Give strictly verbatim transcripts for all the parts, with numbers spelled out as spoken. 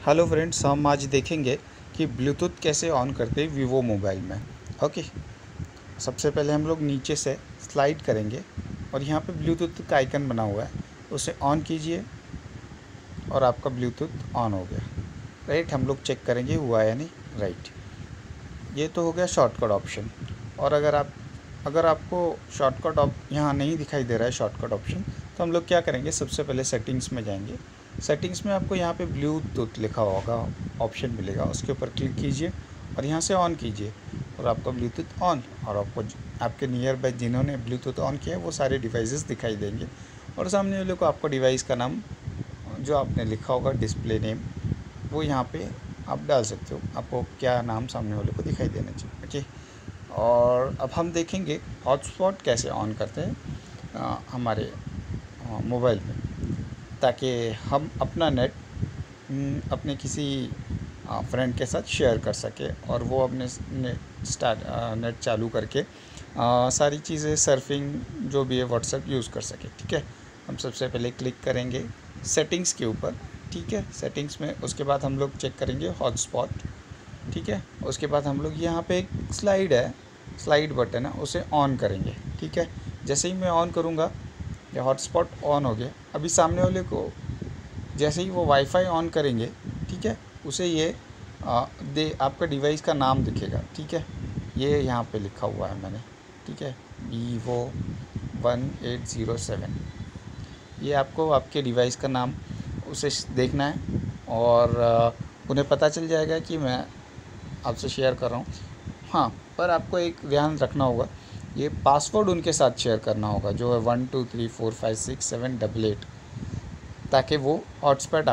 Hello friends, हम आज देखेंगे कि ब्लूटूथ कैसे ऑन करते हैं vivo मोबाइल में। ओके, सबसे पहले हम लोग नीचे से स्लाइड करेंगे और यहाँ पे ब्लूटूथ का आइकन बना हुआ है, उसे ऑन कीजिए और आपका ब्लूटूथ ऑन हो गया। राइट, हम लोग चेक करेंगे हुआ या नहीं। राइट, ये तो हो गया शॉर्टकट ऑप्शन। और अगर आप अगर आपको शॉर्टकट ऑप यहाँ नहीं दिखाई दे रहा है शॉर्टकट ऑप्शन, तो हम लोग क्या करेंगे, सबसे पहले सेटिंग्स में जाएंगे। सेटिंग्स में आपको यहाँ पे ब्लूटूथ लिखा होगा, ऑप्शन मिलेगा, उसके ऊपर क्लिक कीजिए और यहाँ से ऑन कीजिए और आपका ब्लूटूथ ऑन। और आपको आपके नियर बाय जिन्होंने ब्लूटूथ ऑन किया वो सारे डिवाइसेस दिखाई देंगे और सामने वाले को आपको डिवाइस का नाम जो आपने लिखा होगा, डिस्प्ले नेम, वो यहाँ पे आप डाल सकते हो। आपको क्या नाम सामने वाले को दिखाई देना चाहिए। ओके, और अब हम देखेंगे हॉटस्पॉट कैसे ऑन करते हैं आ, हमारे मोबाइल में, ताकि हम अपना नेट अपने किसी फ्रेंड के साथ शेयर कर सके और वो अपने नेट स्टार्ट नेट चालू करके आ, सारी चीज़ें सर्फिंग जो भी है व्हाट्सएप यूज़ कर सके। ठीक है, हम सबसे पहले क्लिक करेंगे सेटिंग्स के ऊपर। ठीक है, सेटिंग्स में उसके बाद हम लोग चेक करेंगे हॉटस्पॉट। ठीक है, उसके बाद हम लोग यहाँ पे एक स्लाइड है, स्लाइड बटन है, उसे ऑन करेंगे। ठीक है, जैसे ही मैं ऑन करूँगा ये हॉटस्पॉट ऑन हो गया। अभी सामने वाले को जैसे ही वो वाईफाई ऑन करेंगे, ठीक है, उसे ये आ, दे आपका डिवाइस का नाम दिखेगा। ठीक है, ये यहाँ पे लिखा हुआ है मैंने। ठीक है, vivo one eight zero seven, ये आपको आपके डिवाइस का नाम उसे देखना है और आ, उन्हें पता चल जाएगा कि मैं आपसे शेयर कर रहा हूँ। हाँ, पर आपको एक ध्यान रखना होगा, ये पासवर्ड उनके साथ शेयर करना होगा जो है one two three four five six seven double eight, ताकि वो हॉटस्पॉट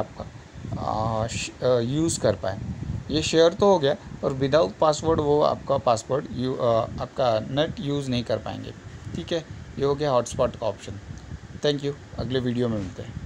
आपका यूज़ कर पाए। ये शेयर तो हो गया और विदाउट पासवर्ड वो आपका पासवर्ड यू आपका नेट यूज़ नहीं कर पाएंगे। ठीक है, ये हो गया हॉटस्पॉट का ऑप्शन। थैंक यू, अगले वीडियो में मिलते हैं।